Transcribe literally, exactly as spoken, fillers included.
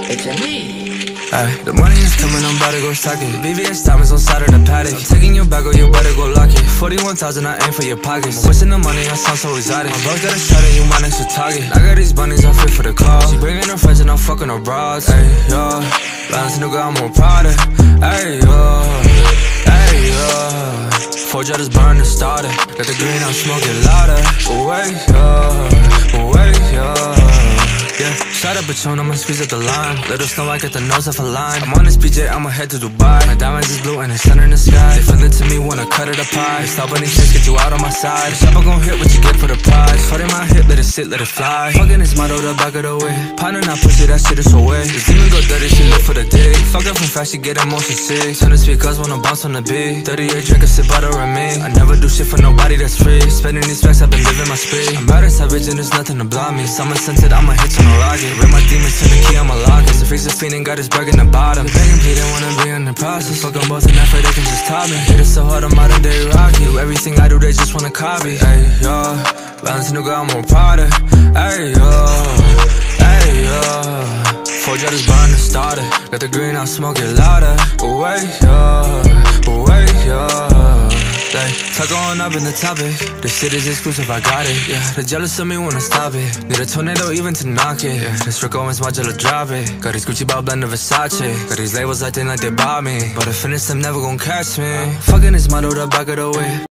It's a me. Ay, the money is coming, I'm about to go stack it. V V S diamonds on side of the paddock. I'm taking you back, or you better go lock it. Forty-one thousand, I aim for your pockets. Wasting the money, I sound so exotic. My bros got a shot and you my next to target. I got these bunnies, I'm fit for the call. She bringing her friends and I'm fucking her broads. Ay, yo, balance nigga, I'm more prouder. Ay, yo, ay, yo. Four jutters burn the starter. Got the green, I'm smoking louder. Wait, yo, wait, yo. Yeah, shot up Patron, I'ma squeeze up the lime. Little snow, I get the nose off a line. I'm on this P J, I'ma head to Dubai. My diamonds is blue and it's sun in the sky. They feelin' to me, wanna cut it apart. Stop any chance, get you out on my side. Shopper gon' hit what you get for the prize. Caught in my hip, let it sit, let it fly. Fucking this model, the back of the way. Partner not pussy, that shit is so way. This demon go dirty, she live for the day. Fuck up from fast, she get emotion sick. Turn the speakers, wanna bounce on the beat. thirty-eight drink, a sip out of me. I never do shit for nobody that's free. Spending these racks, I've been living my spree. I'm bad and savage and there's nothing to block me. Summer scented, I'ma hit you on a rocket. Rip my demons, turn the key, I'ma lock it. The face is fiending, got his burg in the bottom. The begging plea, they wanna be in the process. Fuck them both and afraid they can just top me. Hit it so hard, I'm modern day rocky. Everything I do, they just wanna copy. Ay, yo, balance nigga, I'm more prouder. Ay, yo, ay, yo. Four jutters burn the starter. Got the green, I'm smoking louder. Wait, yo, wait, yo. Like, tuck on up in the topic. This shit is exclusive, I got it. Yeah, the jealous of me wanna stop it. Need a tornado even to knock it. Yeah, this Rick Owens modular drop it. Got these Gucci ball blend of Versace. Got these labels acting like they bought me, but I finish them never gon' catch me. Fucking this model, the back of the way.